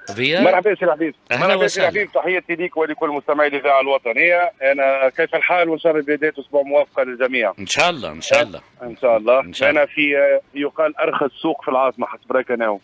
ضياء. مرحبا سي الحبيب. مرحبا سي الحبيب، تحياتي ليك ولكل مستمعي الاذاعه الوطنيه. انا كيف الحال وان شاء الله بدايه اسبوع موفقه للجميع. ان شاء الله ان شاء الله ان شاء الله. إن شاء الله. انا في يقال ارخص سوق في العاصمه حسب رايك انا.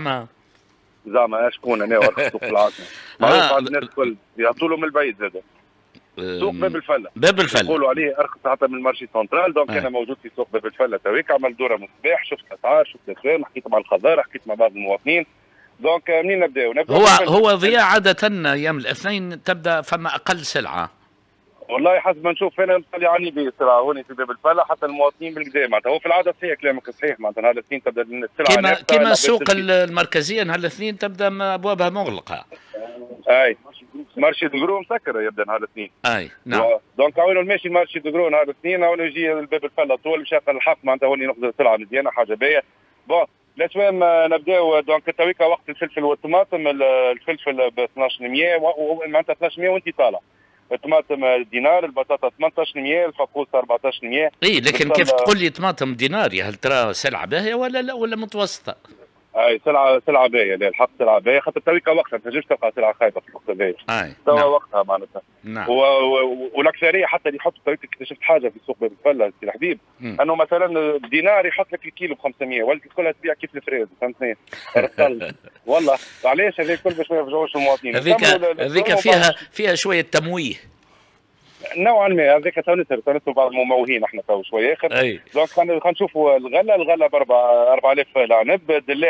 زعما شكون انا ارخص سوق في العاصمه؟ معروف على الناس الكل يعطوا له من البعيد زاد. سوق باب الفله. يقولوا عليه ارخص حتى من المارشي سنترال. دونك انا موجود في سوق باب الفله تويك، عمل دوره من الصباح، شفت اسعار، شفت الاسواق، حكيت مع الخضار، حكيت مع بعض المواطنين. دونك منين نبداو؟ هو ضياء عاده ايام الاثنين تبدا فما اقل سلعه. والله حسب ما نشوف انا نطلع عني بسرعه هوني في باب الفله حتى المواطنين بالكدا. معناتها هو في العاده صحيح كلامك صحيح. معناتها نهار الاثنين تبدا السلعه كما السوق المركزيه نهار الاثنين تبدا ابوابها مغلقه. اي مارشي دغرو مسكر يبدا نهار الاثنين. اي نعم. دونك عاونوا ماشي مارشي دغرو نهار الاثنين، عاونوا يجي الباب الفله طول مشى الحق. معناتها هوني ناخذ السلعه مزيانه حاجه باهيه. بون الاسوام نبداو. دونك تويكا وقت الفلفل والطماطم. الفلفل ب 1200 معناتها 1200 وانت طالع. الطماطم دينار، البطاطا 1800، الفقوس 1400. اي لكن كيف تقول لي طماطم دينار؟ هل ترى سلعه باهيه ولا لا ولا متوسطه؟ اي سلعه باهيه. لا الحق سلعه باهيه خاطر تويكا وقتها ما تنجمش تلقى سلعه خايبه في الوقت هذايا. توا نعم. وقتها معناتها. نعم. والاكثريه حتى اللي يحط تويكا اكتشفت حاجه في سوق باب الفله سي الحبيب، انه مثلا الدينار يحط لك الكيلو ب 500 ولكن كلها تبيع كيف الفريز. فهمتني؟ والله علاش هذا الكل باش ما يفجعوش المواطنين. هذيك فيها شويه تمويه نوعا ما. هذيك تو نسهر بعض المموهين احنا تو شويه اخر. دونك خلينا نشوفوا الغله ب 4000 العنب.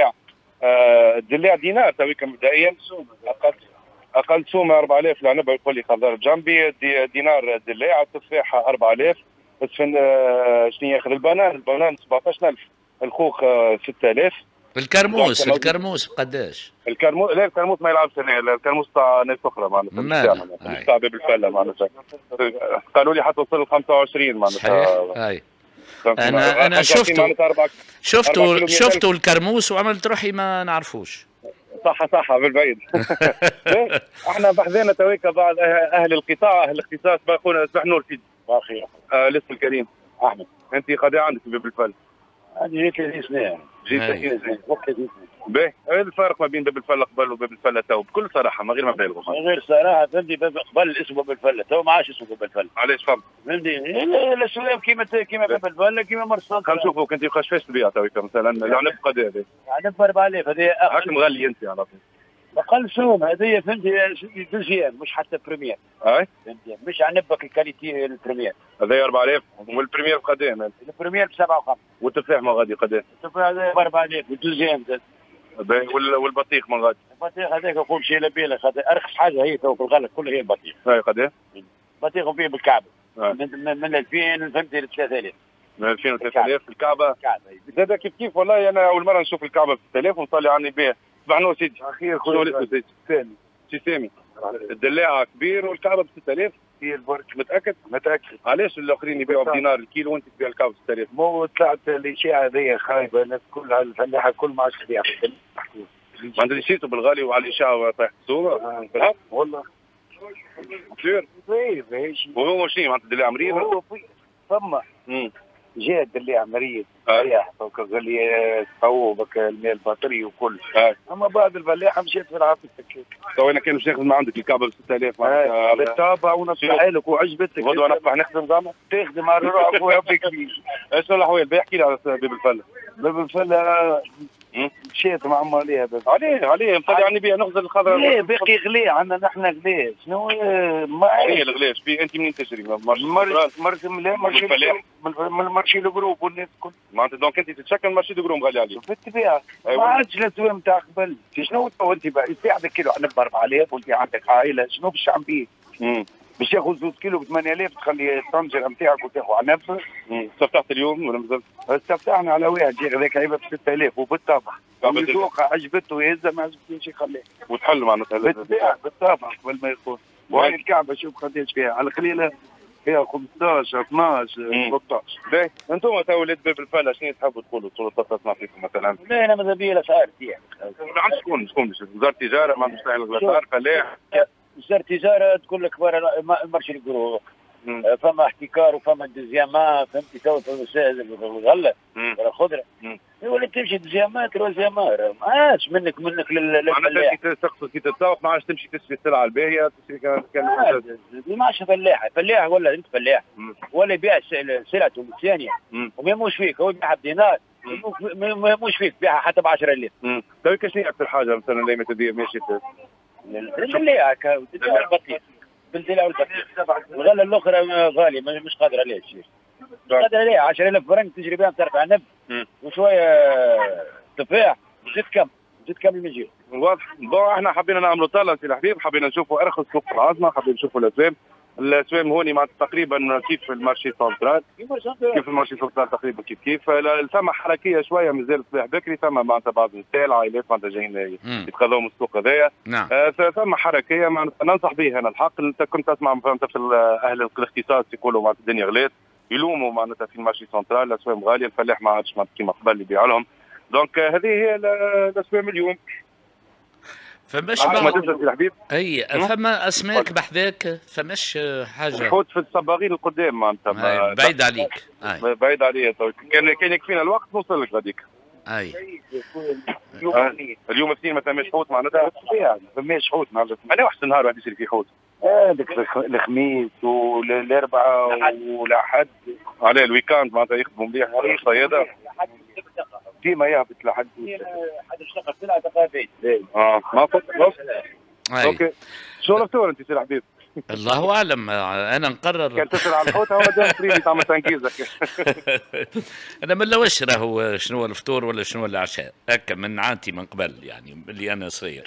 الدلاع دينار تويكا مبدئيا. اقل سومه 4000 العنب يقول لي خضار جنبي. دينار الدلاع. التفاح 4000. بس شنو ياخذ البنان 17000. الخوخ 6000. الكرموس قداش؟ لا الكرموس ما يلعبش هنا. الكرموس تاع ناس اخرى معناتها مش تاع باب الفله معناتها. قالوا لي حتى وصل ل 25 معناتها. انا شفته الكرموس وعملت روحي ما نعرفوش. صح بالبعيد. احنا بحذينا تويكا بعض اهل القطاع اهل الاختصاص باخونا صباح نور سيدي. صباح الخير. لسه الكريم احمد. انت قضيه عندك في باب الفله؟ عندي جيت 30 سنه. جيت 30 سنه. باهي ايه الفرق ما بين باب الفله قبل وباب الفله تو بكل صراحه من غير ما نبالغوا؟ من غير صراحه فهمتي. قبل اسمه باب الفله تو ما عادش اسمه باب الفله. علاش فهمت؟ فهمتي الاسواق كيما باب الفله كيما مرصاد. خلينا نشوفوا كنت كيفاش تبيع تويكا مثلا العنب قد هذا؟ العنب ب 4000 هذه هاك مغلي انت على طول. اقل سوم هذه فهمتي دوزيام مش حتى بريمير. اي فهمتي مش عنبك الكاليتي البريمير. هذا 4000 والبريمير بقدام؟ البريمير ب 57. والتفاح ما غادي قدام؟ التفاح هذا ب 4000 والدوزيام زاد. والبطيخ ما غادي؟ البطيخ هذاك يقول شي لبيله خاطر ارخص حاجه هي تو في الغلط كلها هي البطيخ. اي قدام؟ البطيخ فيه بالكعبه. من 2000 فهمتي ل 3000. من 2000 ل 3000 الكعبه؟ زاد كيف والله انا اول مره نشوف الكعبه ب 6000 ونصلي عني بها. صباح نور سيدي. اخير شنو اسمه سيدي؟ سامي. الدلاعه كبير والكعبه ب 6000. هي البرك. متاكد؟ علاش الاخرين يبيعوا بدينار الكيلو وانت تبيع الكعبه ب 6000؟ مو طلعت الاشاعه هذه خايبه. الناس كلها الفلاحه كل ما عادش تبيع. ما عندنا شيتو بالغالي وعلى الاشاعه طايح السوق. بالحق والله كثير. وهو شنو معناتها الدلاع مريض؟ هو فما جاء الدلاع مريض ريح قال لي تصوبك الماء البطري وكل. اما بعد الفلاحه مشيت في العافيه. تو انا كان باش ناخذ ما عندك الكعبه ب 6000 بالطابع ونصحها لك وعجبتك. غدوه نصبح نخدم زعما؟ تخدم على روحك ويعطيك كبير. ايش الاحوال؟ بيحكي لي على باب الفله. باب الفله مشيت مع عليها عليه مطلع عني بها نخزر الخضراء. ليه باقي غلي عندنا نحن غلي. شنو ما هي الغلاش انت منين تشري؟ من المارشي الجروب والناس الكل. معناتها دونك انت تتشكل مارشي دو جروب غالي عليك بالطبيعه. ما عادش الاسواق نتاع قبل. شنو انت في عندك كيلو عنب ب 4000 وانت عندك عائله شنو باش تعمل بيه؟ باش ياخذ 2 كيلو ب 8000 تخلي الطنجره نتاعك وتاخذ عنب. استفتحت اليوم ولا مازال؟ استفتحنا على واحد جي هذاك عيبه ب 6000 وبالطبع. السوق عجبته يهزها ما عجبتنيش يخليها. وتحل معناتها بالطبع قبل ما يكون. وهي الكعبه شوف قداش فيها على القليله فيها 15 12 13. باهي انتم تو ولاد باب الفله شنو تحبوا تقولوا تسمع فيكم مثلا؟ لا انا ماذا بيا الاسعار تاعي. عند شكون وزاره التجاره ما عندوش الاسعار فلاح. وزاره التجاره تقول لك المارشي الجروب فما احتكار وفما دوزيامات، فهمتي؟ تو الغله ولا الخضره يقول لك تمشي دوزيامات تروزيامات، ما عادش منك للفلاح. معناتها تقصد كي تتسوق ما عادش تمشي تشري السلعه الباهيه، تشري كان ما عادش فلاح ولا انت فلاح ولا يبيع سلعته الثانيه وما يهموش فيك، هو يبيعها بدينار ما يهموش فيك، بيعها حتى ب 10,000. طيب شنو اكثر حاجه مثلا اللي ما تبيع ماشي الدليع هكا والبطيخ بالدليع والبطيخ. الغله الاخرى غاليه مش قادر عليها الشيء، مش قادر عليها. 10,000 فرنك تجري بها ترفع نب وشويه تفاح زيد كم المجيء. واضح. احنا حبينا نعملوا طلة سي الحبيب، حبينا نشوفوا ارخص سوق العاصمه، حبينا نشوفوا الاسوام هوني مع تقريبا كيف المارشي سنترال، كيف المارشي سنترال تقريبا كيف ثم حركيه شويه مازال صباح بكري، ثم معناتها بعض النساء العائلات معناتها جايين يتغذوا من السوق هذايا. نعم. ثم حركيه معناتها ننصح به انا الحق. انت كنت تسمع فهمت في اهل الاختصاص يقولوا معناتها الدنيا غلات، يلوموا معناتها في المارشي سنترال الاسوام غاليه، الفلاح ما عادش معناتها كيما قبل يبيع لهم. دونك هذه هي الاسوام اليوم. فماش اي فما اسماك بحذاك، فماش حاجه الحوت في الصباغين القدام معناتها بعيد عليك. بعيد عليا. كان يكفينا الوقت نوصل لك غاديك. اليوم الاثنين ما ثماش حوت معناتها، ما فماش حوت معناتها. انا واحد النهار واحد يصير فيه حوت، هذاك الخميس والاربعاء والاحد عليه الويكاند معناتها يخدموا مليح الصياده ديما يهبط لحد الشقه سلعه دقائق. ما فوت. اوكي شو الفطور انت سي حبيب؟ الله اعلم، انا نقرر. كان تسال على الحوت هو دام فريدي تعمل تنكيزك. انا ما نلوش راهو شنو الفطور ولا شنو العشاء، هكا من عادتي من قبل يعني اللي انا صغير.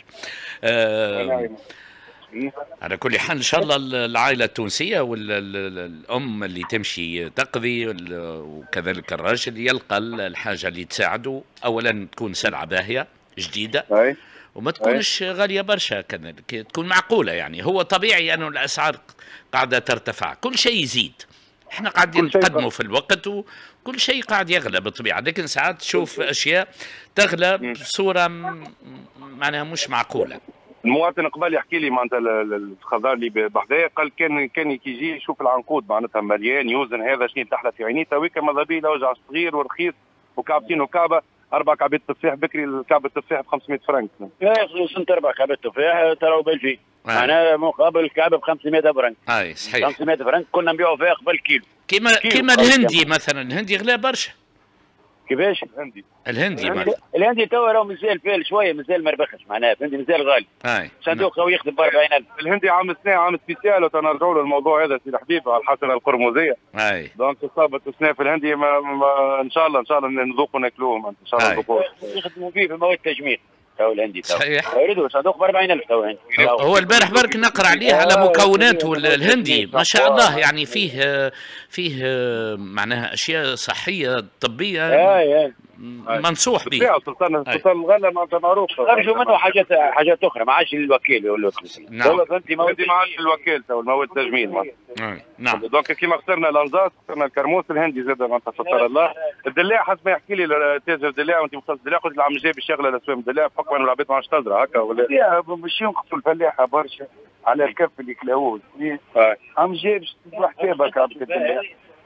على كل حال ان شاء الله العائله التونسيه والام اللي تمشي تقضي وكذلك الرجل يلقى الحاجه اللي تساعده، اولا تكون سلعه باهيه جديده وما تكونش غاليه برشا، كذلك تكون معقوله. يعني هو طبيعي انه الاسعار قاعده ترتفع، كل شيء يزيد، احنا قاعدين نتقدموا في الوقت وكل شيء قاعد يغلى بالطبيعه، لكن ساعات تشوف اشياء تغلى بصوره معناها مش معقوله. المواطن قبل يحكي لي معناتها الخضار اللي بحذايا، قال كان كي يجي يشوف العنقود معناتها مليان يوزن هذا شنو تحلى في عينيه، تويكا ماذا بيه وجع صغير ورخيص وكعبتين وكعبه 4 كعبات تفاح بكري، كعبه التفاح ب 500 فرنك. وصلت 4 كعبات تفاح ترى بلجي معناها مقابل الكعبه ب 500 فرنك. صحيح 500 فرنك كنا نبيعوا فيها قبل كيلو. كيما الهندي مثلا، الهندي غلا برشا. كيفاش؟ الهندي توا راهو مازال فيه شويه، مازال ما ربحش معناها، فهمتي؟ مازال غالي. صندوق هو يخدم ب 40,000. الهندي عام سنه عام سبيسيال، وتنرجعوا للموضوع هذا سي الحبيب على الحسنه القرمزيه. دونك اصابه سنه في الهندي ان شاء الله نذوقوا ناكلوهم ان شاء الله نذوقوا. يخدموا فيه في مواد التجميل تو الهندي تو. صحيح. يريدوا صندوق ب 40,000 تو الهندي. هو البارح برك نقرا عليه على مكوناته الهندي ما شاء الله، يعني فيه معناها اشياء صحيه طبيه منصوح به. سلطان الغله معناتها معروف. خرجوا منه حاجات اخرى، ما عادش الوكيل يقول له. نعم. فهمتي ما عادش الوكيل تو المواد التجميل. نعم. دونك كيما خسرنا الانزاس، خسرنا الكرموس، الهندي زاد معناتها ستر الله. الدلاع حسب ما يحكي لي تاجر الدلاع، وانت مختص الدلاع، قلت العام الجاي بالشغله الاسوام الدلاع بحكم انه العباد ما عادش تزرع هكا ولا باش ينقصوا الفلاحه برشا على الكف اللي كلاوه. عام الجاي باش تروح حسابك عبد الدلاع.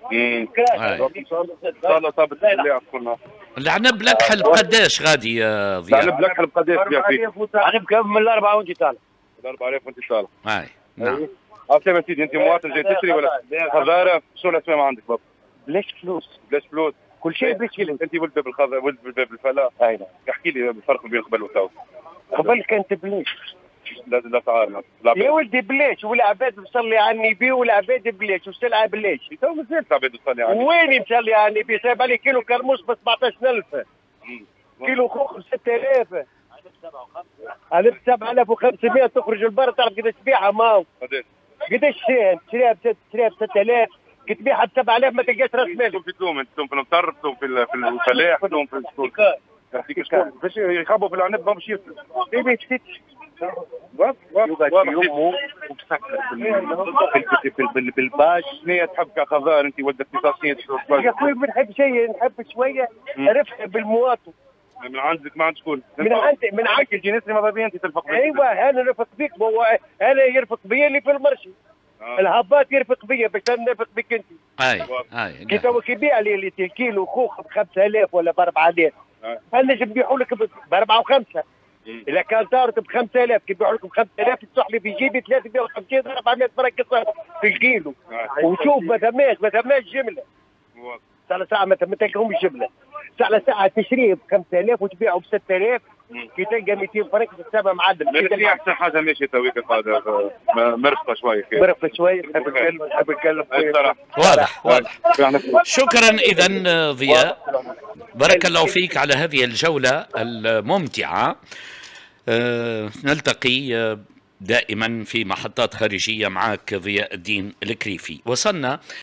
صار صابت الدلاع كلها. العنب لكحل بقداش غادي يا ضياء؟ العنب لكحل بقداش بيع فيه؟ العنب كم من 4 وانت طالع. 4000 وانت طالع. نعم. عسلامة سيدي، انت مواطن جاي تشتري ولا خضاره؟ شو الاسماء عندك بابا؟ بلاش فلوس. كل شيء بلاش فلوس. انت ولد باب الخضره، ولد باب الفلاح. احكي لي الفرق بين قبل وتو. قبل كانت بلاش. الاسعار يا ولدي بلاش، والعباد مصلي على النبي، والعباد بلاش، والسلعه بلاش. تو مازال العباد مصلي على النبي. وين مصلي على النبي؟ صايب عليه كيلو كرموس ب 17,000. كيلو خوخ ب 6,000. على 7,500 تخرج البر، تعرف قداش تبيعها ماو؟ قداش تشريها ب 6,000، كي تبيعها ب 7,000 ما تلقاش راس مال. تلوم في تلوم، تلوم في المطر، تلوم في الفلاح، تلوم في السوق. باش يخبوا في العنب باش يفلس. اي ما يفتش. بالباش شنو تحب كخضار انت ولد اختصاصيين؟ يا خويا ما نحب شيء، نحب شويه رفق بالمواطن. من عندك ما عند شكون؟ من عندك الجنسي ماذا بيا انت ترفق بيا؟ ايوه انا نرفق بيك، انا يرفق بيا اللي في المرشي. الهباط يرفق بيا باش نرفق بك انت. اي كي تو كيبيع لي كيلو خوخ ب 5000 ولا ب 4000 انا نجم نبيعوا لك ب 4 و5. اذا كان دارت ب 5000 كيبيعوا لك ب 5000 تصح لي في جيبي 350 400 فرق في الكيلو. وشوف ما ثماش جمله. ساعة ما تلقاهمش جمله. ساعة تشريه ب 5000 وتبيعه ب 6000 كي تلقى 200 فرق تحسبها معدل. اللي احسن حاجه ماشي تويك قاعده مرفقه شويه كده. مرفقه شويه نحب نتكلم واضح. شكرا اذا ضياء، بارك الله فيك على هذه الجوله الممتعه. نلتقي دائما في محطات خارجيه معك ضياء الدين الكريفي. وصلنا